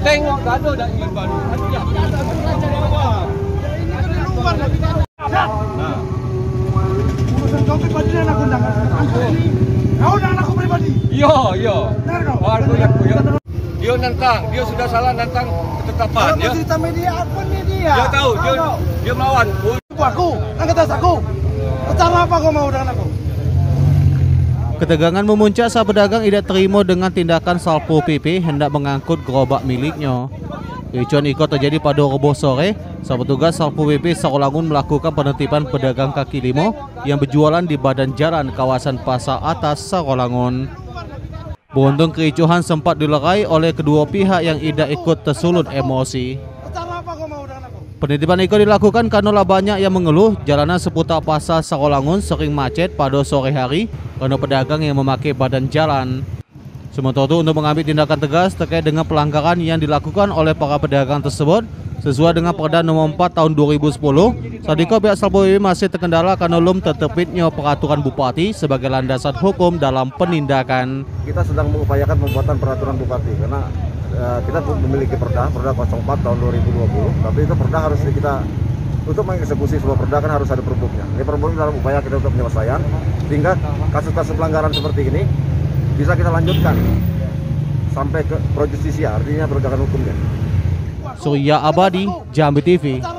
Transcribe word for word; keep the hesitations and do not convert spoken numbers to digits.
Tengok dado dah ingin baru. Ya, ada cari awak. Ini kan di luar lagi. Nah. Urusan kau pribadi dan aku undangan. Kau undangan aku pribadi. Iya, iya. Benar kau? Oh, aku yang aku. Dia nantang, dia sudah salah nantang ketetapan. Dia cerita media apa media? Dia tahu, dia dia melawan. Aku, angkat tas aku. Cara apa kau mau dengan aku? Ketegangan memuncak saat pedagang tidak terima dengan tindakan Satpol P P hendak mengangkut gerobak miliknya. Kericuan itu terjadi pada Rabu sore saat petugas Satpol P P Sarolangun melakukan penertiban pedagang kaki lima yang berjualan di badan jalan kawasan Pasar Atas Sarolangun. Beruntung kericuhan sempat dilerai oleh kedua pihak yang tidak ikut tersulut emosi. Penertiban itu dilakukan karena banyak yang mengeluh jalanan seputar Pasar Sarolangun sering macet pada sore hari karena pedagang yang memakai badan jalan. Sementara itu untuk mengambil tindakan tegas terkait dengan pelanggaran yang dilakukan oleh para pedagang tersebut sesuai dengan Perda Nomor empat Tahun dua ribu sepuluh, saat itu pihak Satpol P P masih terkendala karena belum terterbitnya peraturan Bupati sebagai landasan hukum dalam penindakan. Kita sedang mengupayakan pembuatan peraturan Bupati karena uh, kita memiliki Perda, Perda nol empat Tahun dua ribu dua puluh, tapi itu Perda harus kita untuk mengeksekusi sebuah Perda kan harus ada perbuknya. Ini perbuknya dalam upaya kita untuk penyelesaian sehingga kasus-kasus pelanggaran seperti ini bisa kita lanjutkan sampai ke pro justisia, artinya penegakan hukumnya. Surya Abadi, Jambi T V.